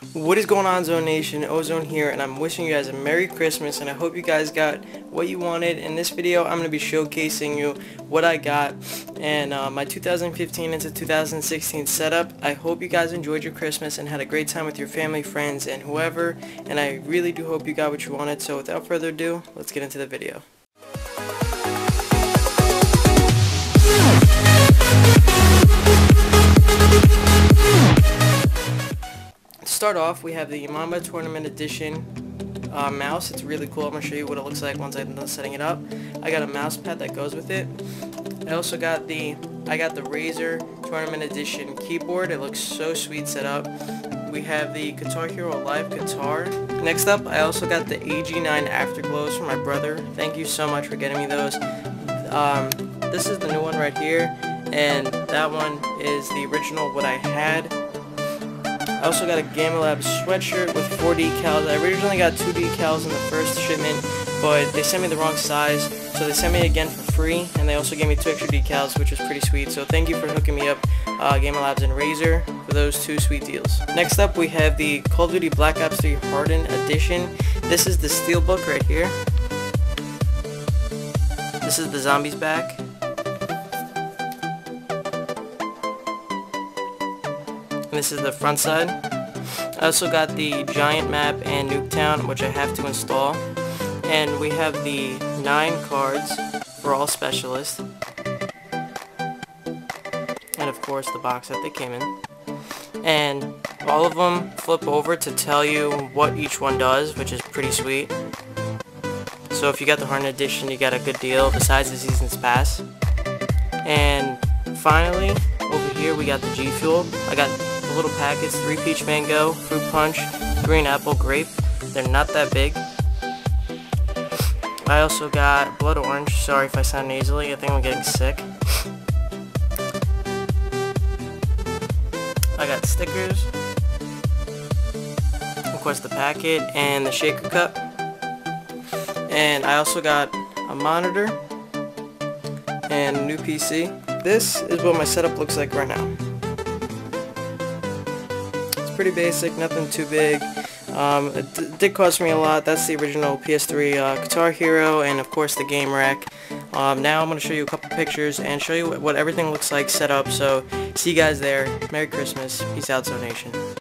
What is going on, Zone Nation? Ozone here, and I'm wishing you guys a Merry Christmas, and I hope you guys got what you wanted. In this video, I'm going to be showcasing you what I got and my 2015 into 2016 setup. I hope you guys enjoyed your Christmas and had a great time with your family, friends, and whoever, and I really do hope you got what you wanted. So without further ado, let's get into the video. To start off, we have the Mamba Tournament Edition mouse. It's really cool. I'm going to show you what it looks like once I'm done setting it up. I got a mouse pad that goes with it. I also got the Razer Tournament Edition keyboard. It looks so sweet set up. We have the Guitar Hero Live guitar. Next up, I also got the AG9 Afterglows from my brother. Thank you so much for getting me those. This is the new one right here, and that one is the original what I had. I also got a Gamelabs sweatshirt with 4 decals. I originally got 2 decals in the first shipment, but they sent me the wrong size, so they sent me again for free, and they also gave me 2 extra decals, which was pretty sweet. So thank you for hooking me up, Gamelabs and Razer, for those 2 sweet deals. Next up, we have the Call of Duty Black Ops 3 Hardened Edition. This is the steelbook right here. This is the zombies back. And this is the front side. I also got the Giant Map and Nuketown, which I have to install. And we have the 9 cards for all specialists. And of course the box that they came in. And all of them flip over to tell you what each one does, which is pretty sweet. So if you got the Hardened Edition, you got a good deal besides the Season's Pass. And finally, over here we got the G Fuel. I got the little packets, 3 peach mango, fruit punch, green apple, grape. They're not that big. I also got blood orange. Sorry if I sound nasally, I think I'm getting sick. I got stickers, of course the packet, and the shaker cup. And I also got a monitor and a new PC. This is what my setup looks like right now. It's pretty basic, nothing too big. It did cost me a lot. That's the original PS3 Guitar Hero, and of course the game rack. Now I'm going to show you a couple pictures and show you what everything looks like set up. So see you guys there. Merry Christmas. Peace out, Zone Nation.